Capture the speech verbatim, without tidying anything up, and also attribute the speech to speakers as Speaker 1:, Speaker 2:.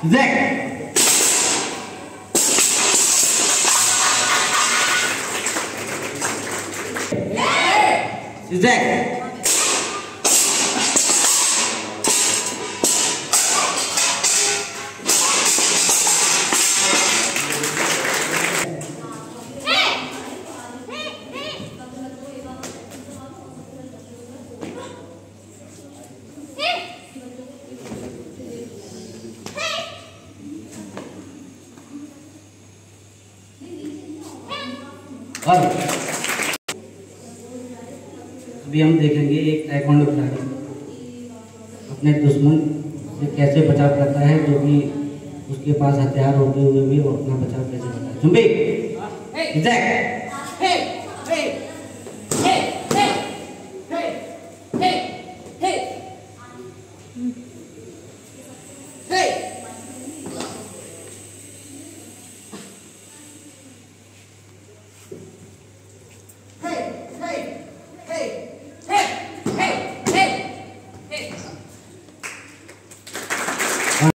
Speaker 1: Zag. Zag. और अभी हम देखेंगे एक ताइक्वांडो खिलाड़ी अपने दुश्मन से कैसे बचाव करता है, जो कि उसके पास हथियार होते हुए भी वो अपना बचाव कैसे करता है। चुंबी,